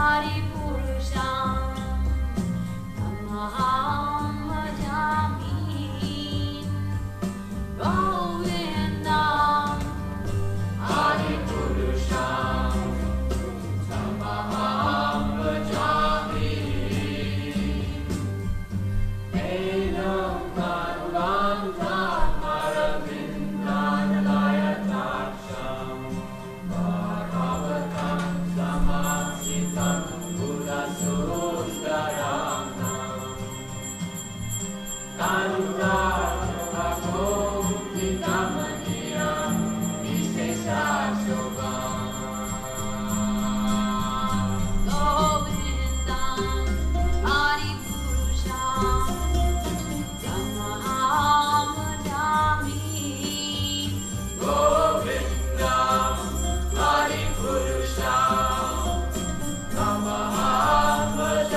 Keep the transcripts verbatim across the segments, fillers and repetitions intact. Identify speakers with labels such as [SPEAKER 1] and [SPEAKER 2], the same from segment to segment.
[SPEAKER 1] Namah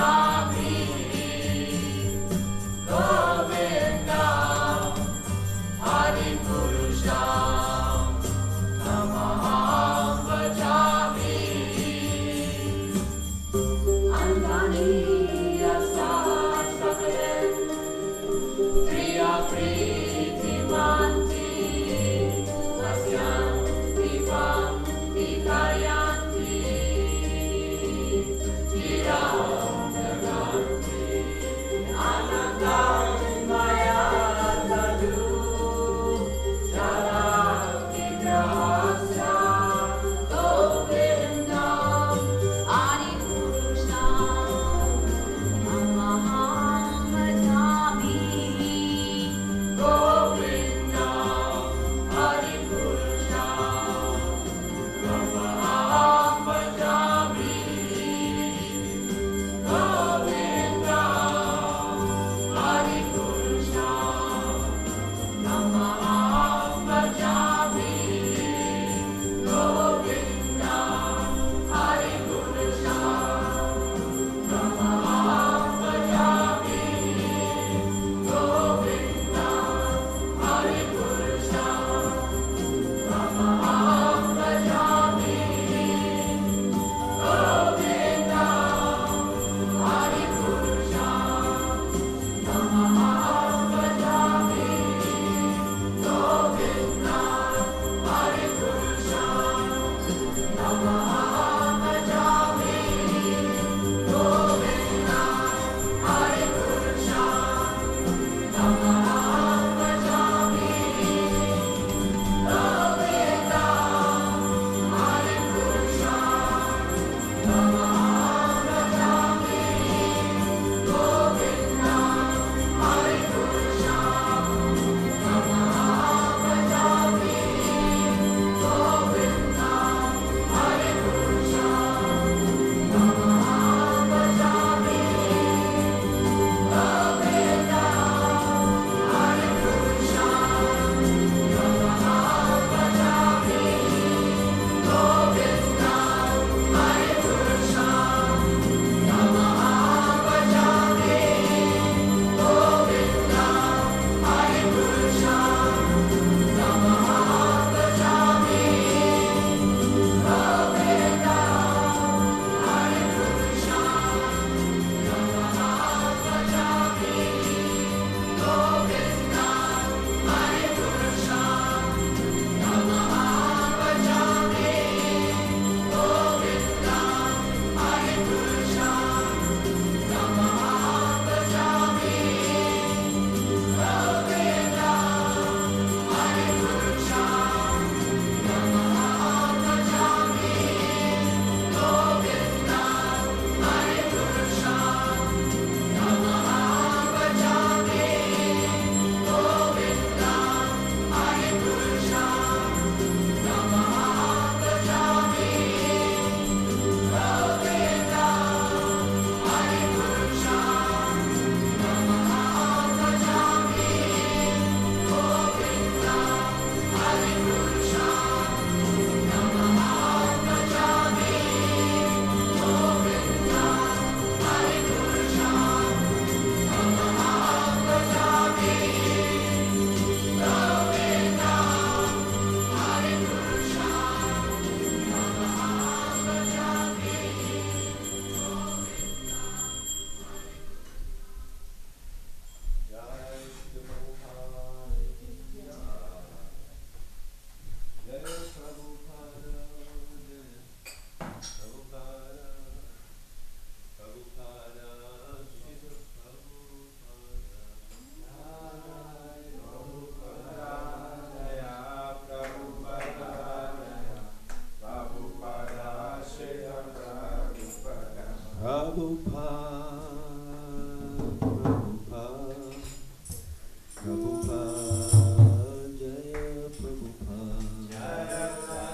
[SPEAKER 1] Prabhupada, Prabhupada, Prabhupada, Jaya Prabhupada, Jaya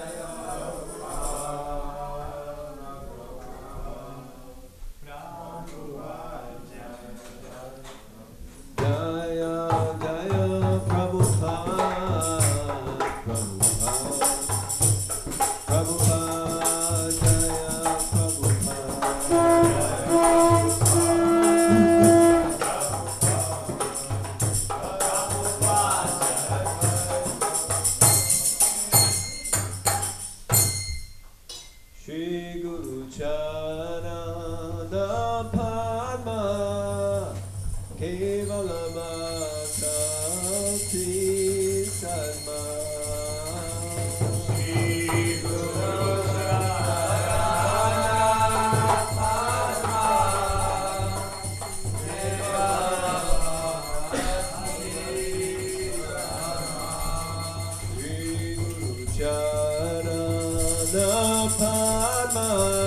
[SPEAKER 1] Jaya Prabhupada, Prabhupada, Prabhupada, Jaya Shri Guru Charana Padma Kevalamata Sri Sadma Shri Guru Charana Padma Kevalamata Sri Sadma Shri Guru Charana Padma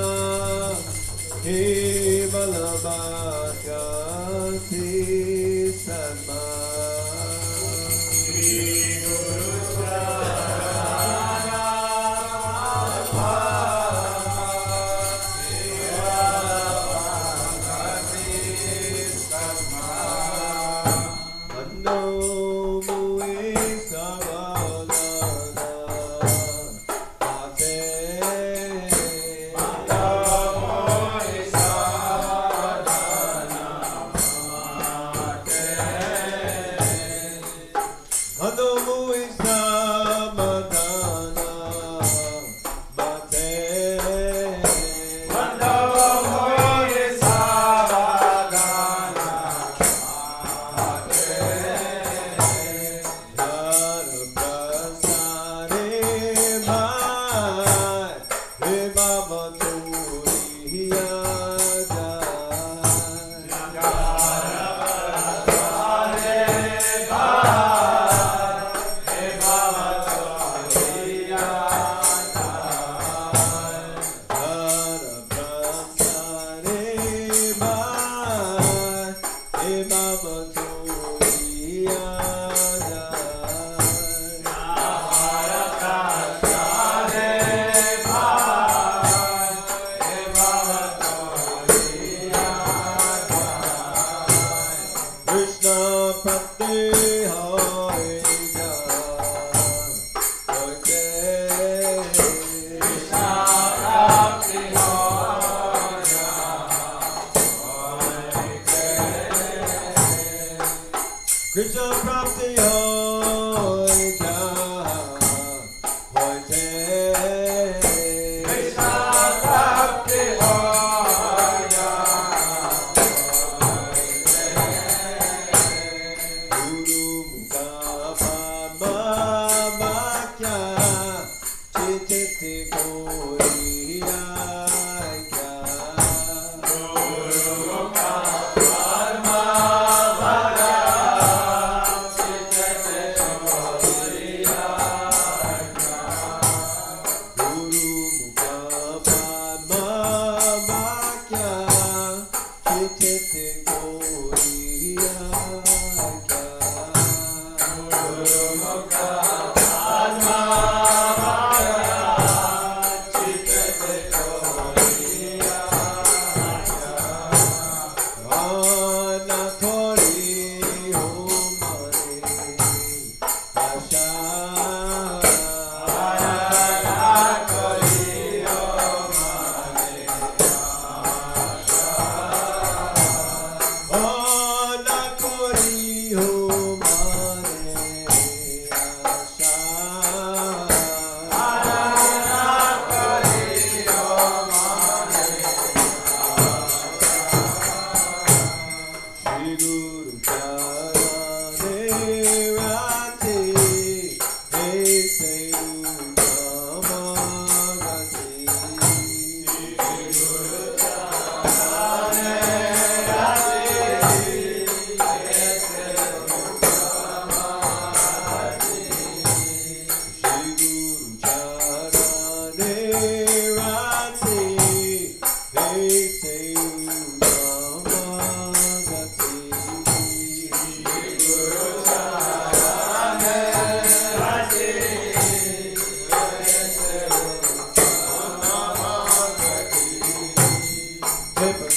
[SPEAKER 1] Kevalamata Sri Sadma Shri Guru Charana Kevalamata Sri Sadma Mano Mui Savadana Ate Mano Mui Savadana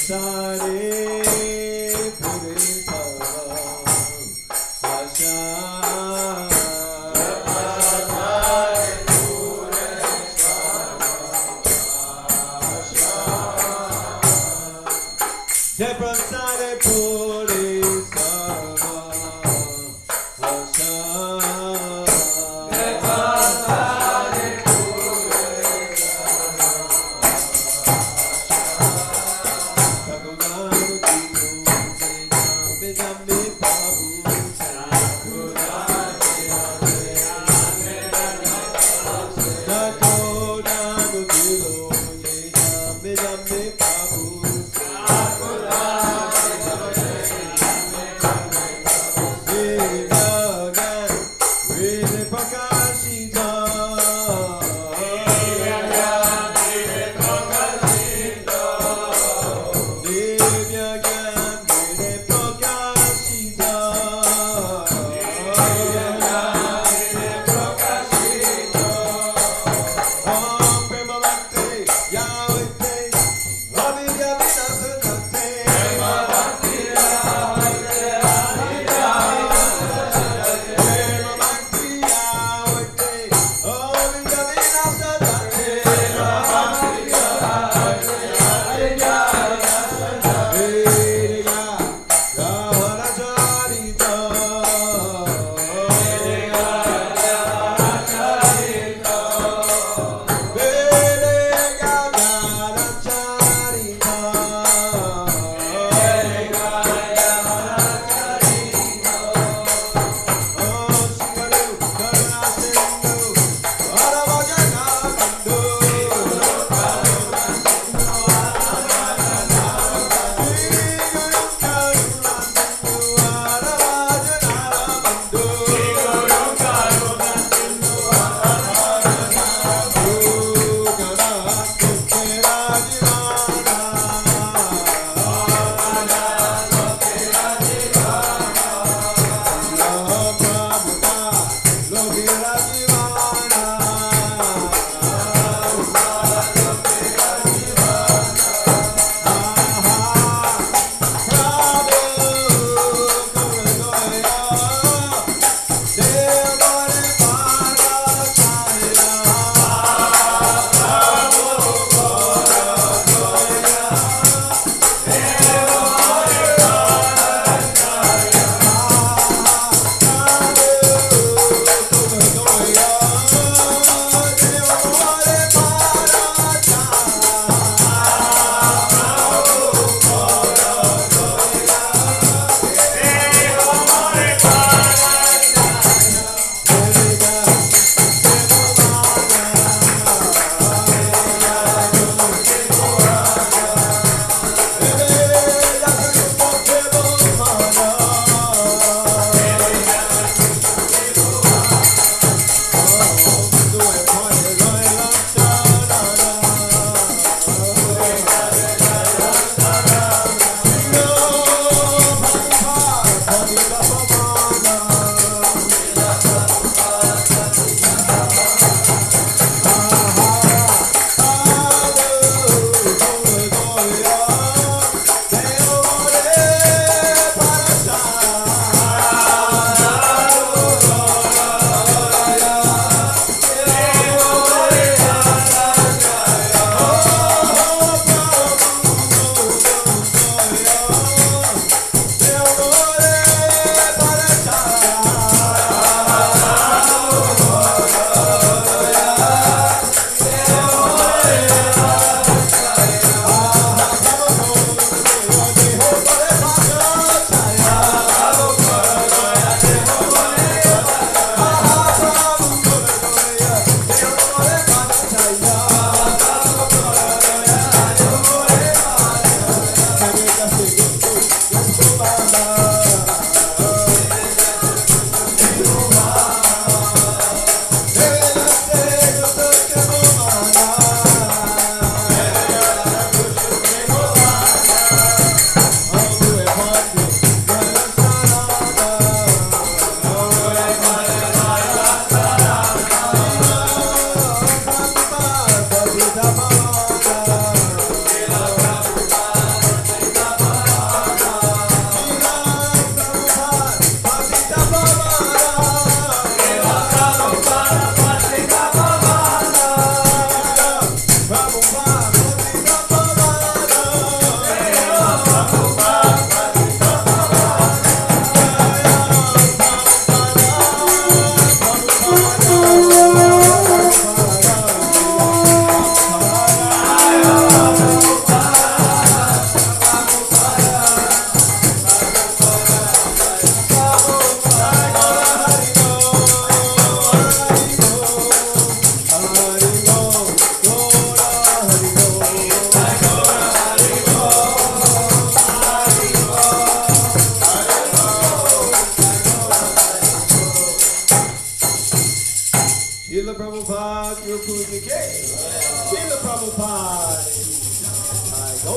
[SPEAKER 1] Hallelujah.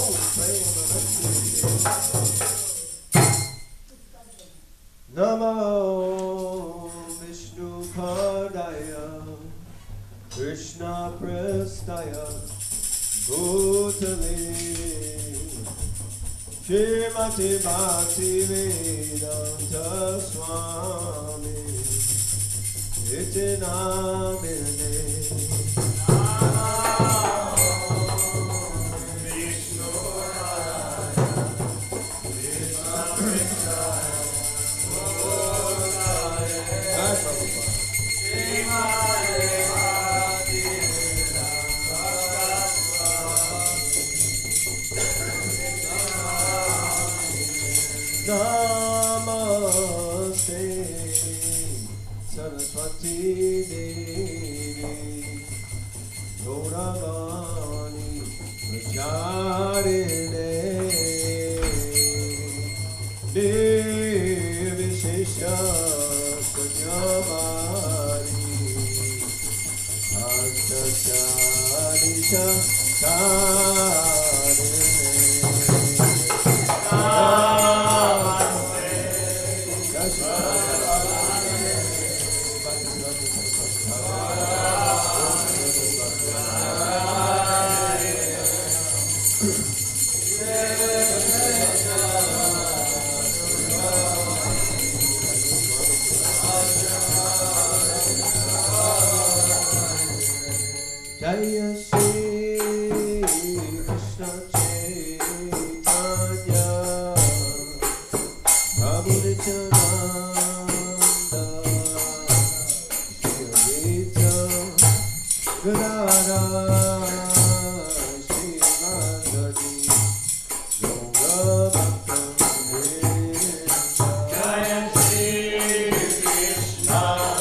[SPEAKER 1] Namo Vishnu Padaya Krishna Prestaya Bhutale Shrimati Bhakti Vedanta Swami Iti Namine Namaste Saraswati Devi Gauravani Pracharine Nirvishesha Sanyamari Astashanisha Sarine Jaya Shri Krishna Chaitanya Prabhu Nityananda Shri Advaita Gadadhara Shri Madhuri Gaura Bhakta Vrinda Jaya Shri Krishna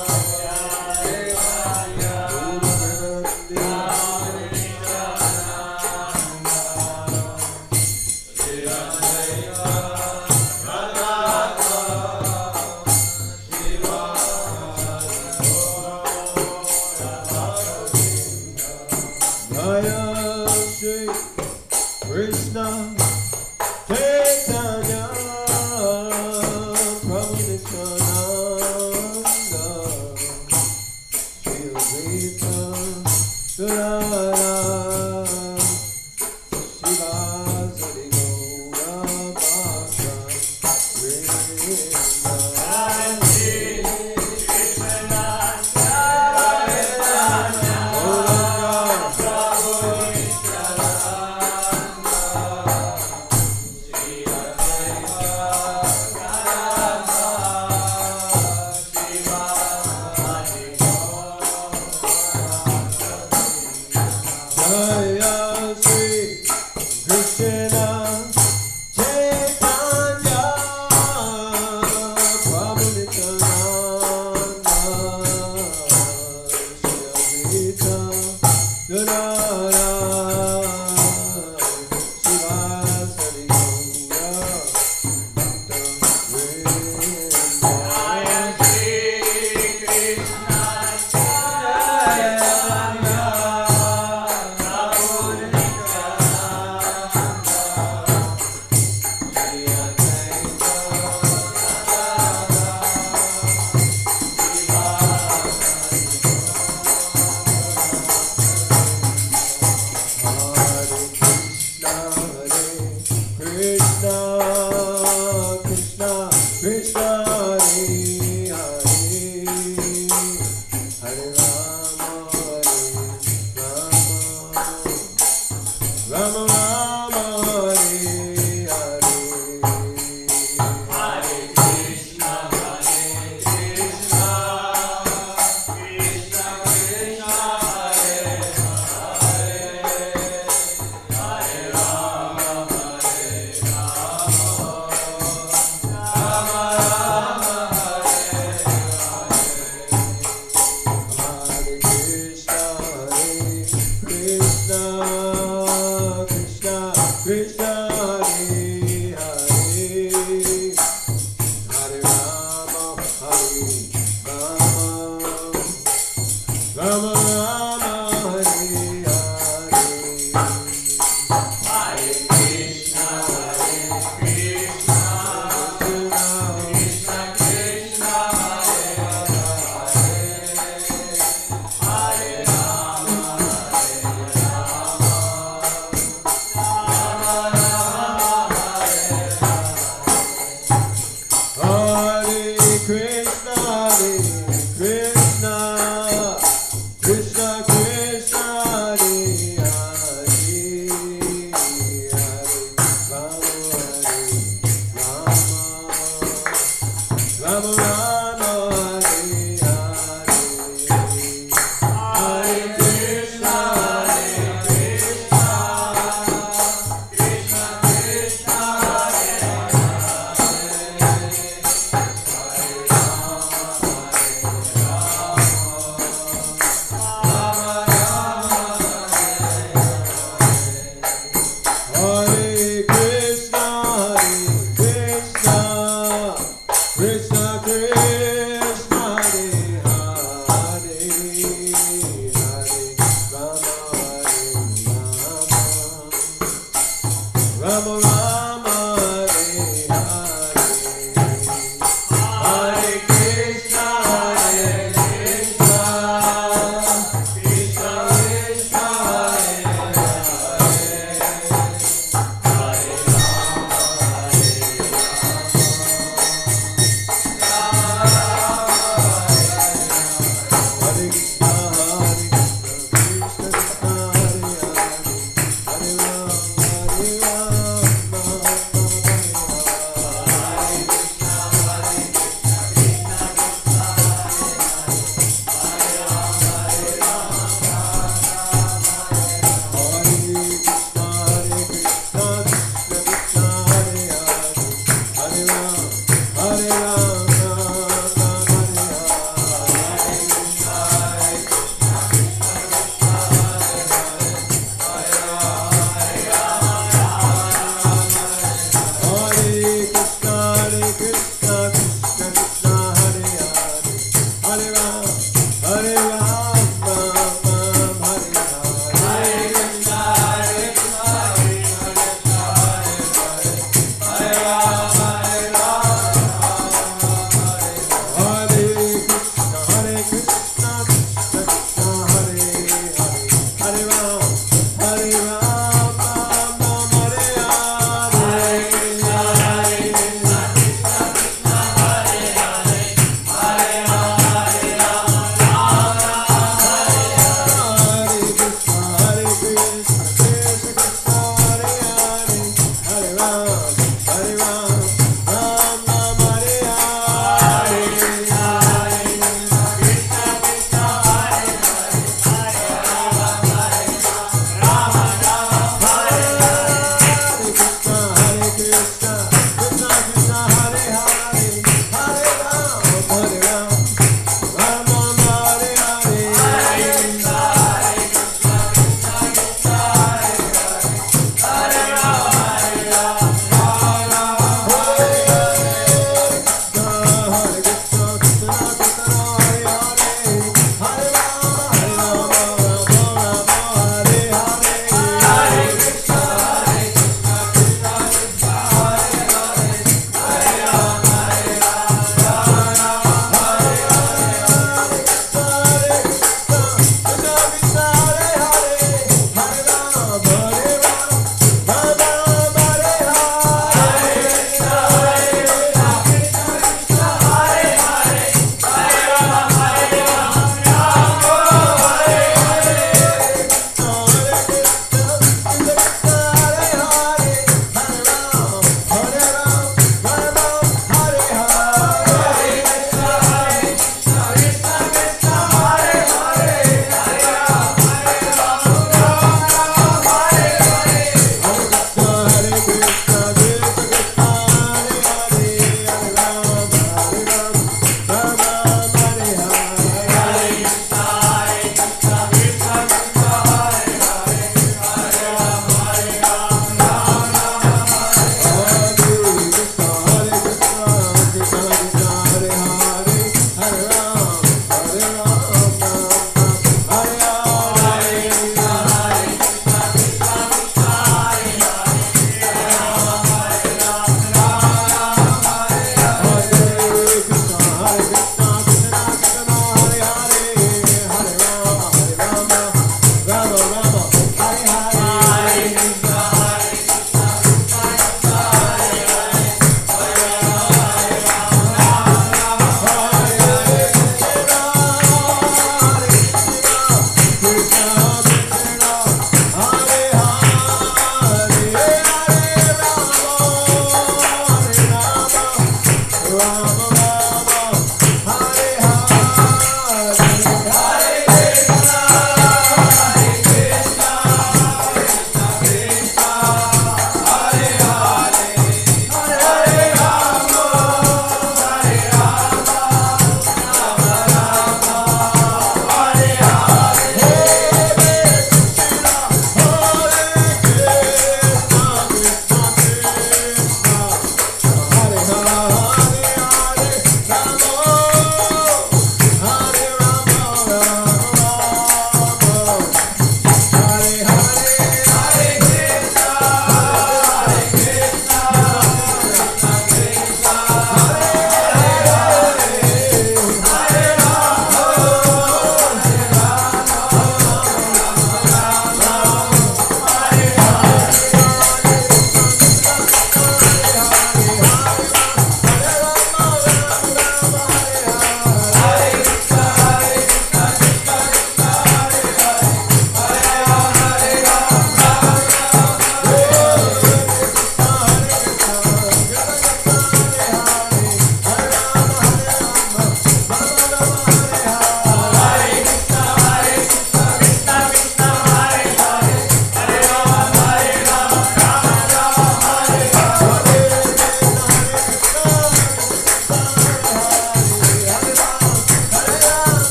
[SPEAKER 1] Jaya Shri Krishna Chaitanya Prabhu Nityananda Shri Advaita Gadadhara Shivasari Gaura Bhakta Vrinda Jaya Shri Krishna Chaitanya Prabhu Nityananda Shri Advaita Gadadhara Shivasari Gaura Bhakta Vrinda Jaya Shri Krishna Chaitanya Rama Rama Hare Hare Hare Krishna Hare Krishna Krishna Krishna Hare Hare Hare Rama Hare Rama Rama Rama Hare Hare Hare Krishna Hare Krishna Krishna Krishna Hare Hare Hare Rama Hare Rama Rama Rama Hare Hare Hare Rama Rama, Hare Hare, Hare Krishna, Hare Krishna, Krishna Krishna, Hare Hare Hare, Hare Rama, Hare Rama, Rama Rama, Hare Hare, Hare Rama, Hare Rama,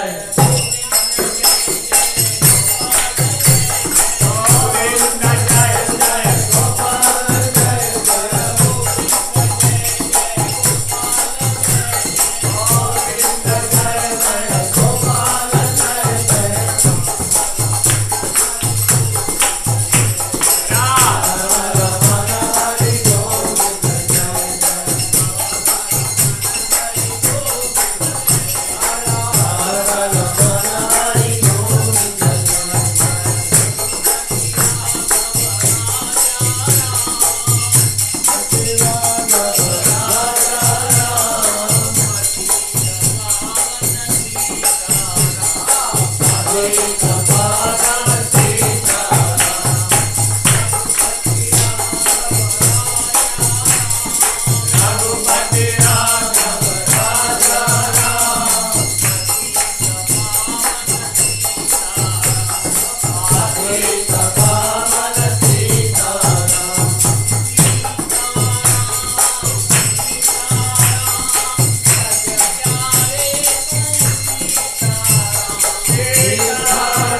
[SPEAKER 1] Sita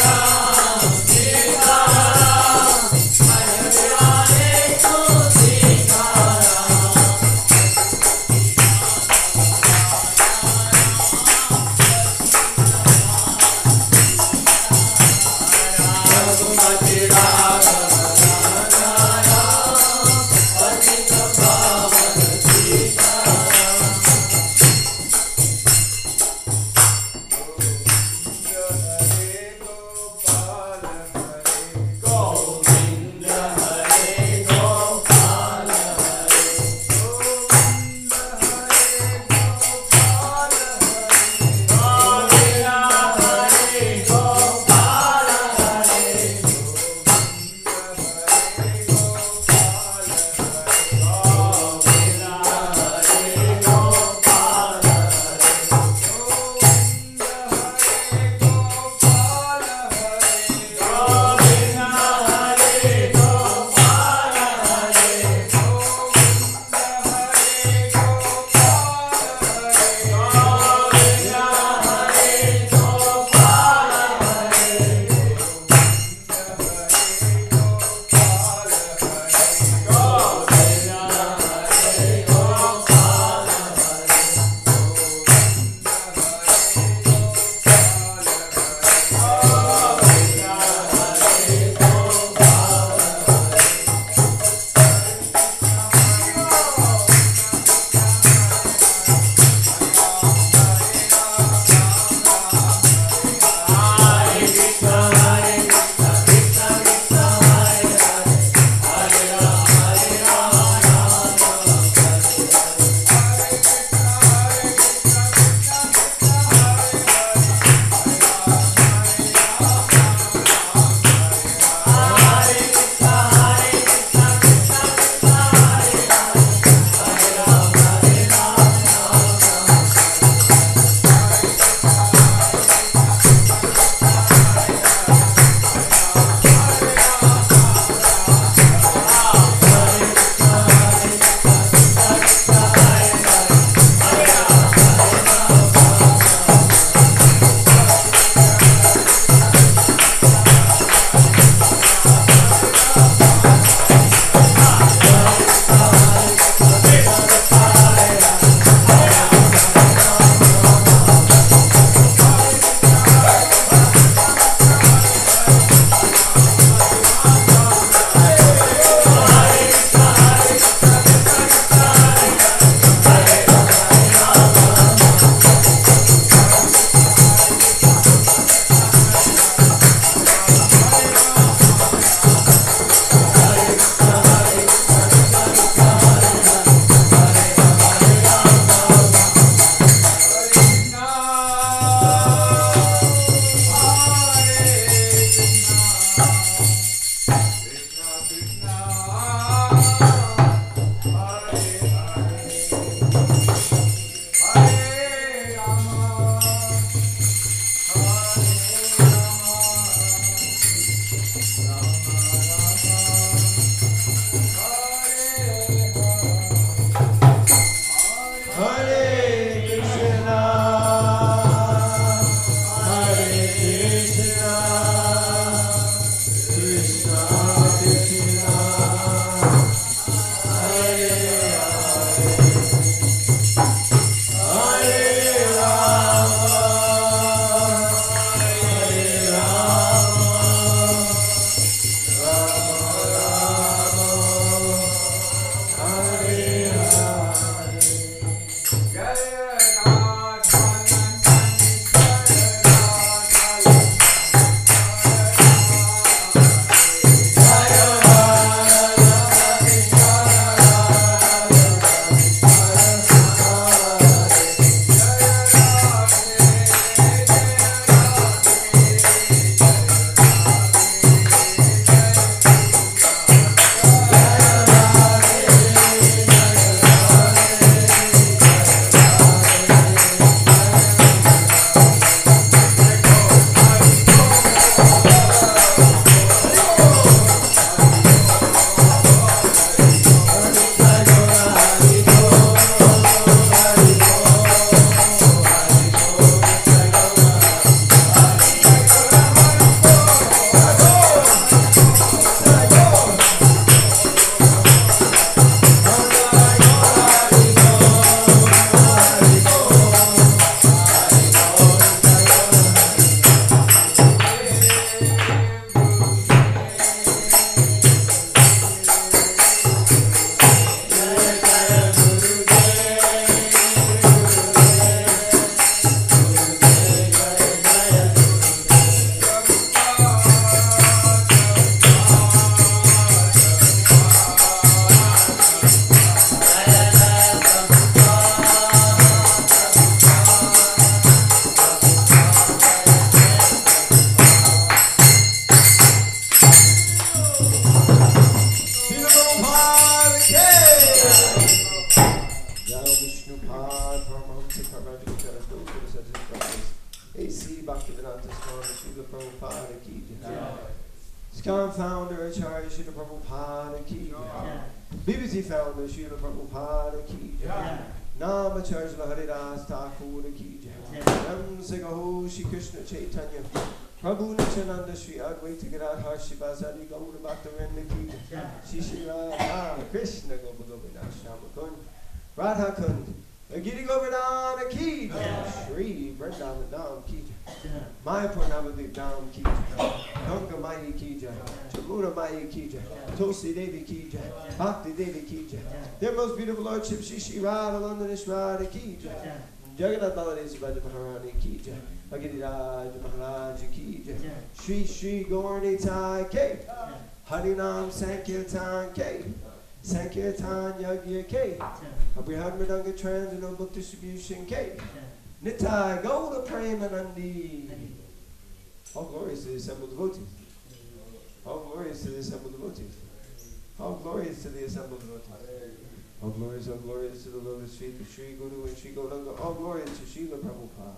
[SPEAKER 2] Bhaktivedanta Swami Srila Prabhupada ki jai. ISKCON founder Acharya Srila Prabhupada ki jai. B B C founder Srila Prabhupada ki jai. Namacharya Srila Haridas Thakur ki jai. Nam Sigaho Shri Krishna Chaitanya Prabhu Nityananda Shri Advaita Gadadhar Shivasari Gaura Bhaktivinoda ki jai. Shri Shri Radha Krishna Gopa Gopinath Shama Kund Radha Kund Giri Govardhana ki jai. Shri Vrindavan Dham ki jai. Mayapur Navadvip Dham ki jai. Ganga Mai ki jai. Chamura Mai ki jai. Tulsi Devi ki jai. Bhakti Devi ki jai. Their most beautiful Lordship Shri Shri Radha Landaneshwari ki jai. Jagannath Baladev Subhadra Maharani ki jai. Bhagiraj Maharaj ki jai. Shri Shri Gaurani Tai ke. Harinam Sankirtan ke. Sankirtan Yagya ke. Abraham Madanga Transcendental Book Distribution ke. Nitai Gauda Premanandi. All glorious to the assembled devotees. All glorious to the assembled devotees. All glorious to the assembled devotees. All glorious, all glorious to the lotus feet of Sri Guru and Sri Gauranga. All glorious to Srila Prabhupada.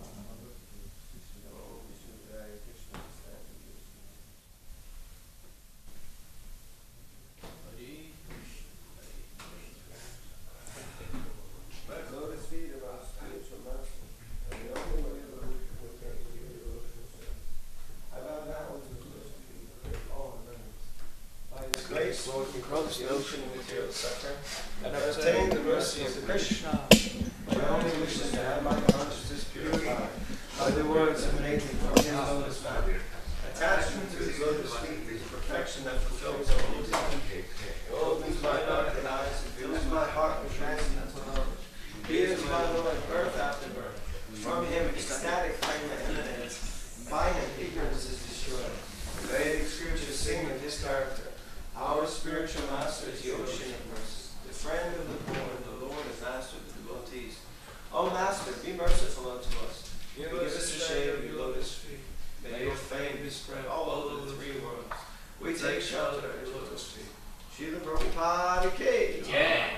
[SPEAKER 2] Lord, we cross the ocean of material suffering, and have obtained the mercy of Krishna. My only wish is to have my consciousness purified by the words emanating from his lotus feet. Attachment to his lotus feet is perfection that fulfills all duty. It opens my darkened eyes and fills my heart with transcendental knowledge. He is my Lord, birth after birth. From him, ecstatic flame emanates. By him, ignorance is destroyed. The Vedic scriptures sing of his character. Our spiritual master is the ocean of mercy, the friend of the poor, and the Lord and master of the devotees. O Master, be merciful unto us. Give us the shade of your lotus feet. May your fame be spread all over the three worlds. We take shelter at your lotus feet. Srila Prabhupada ki jai.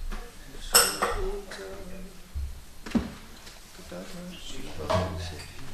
[SPEAKER 2] She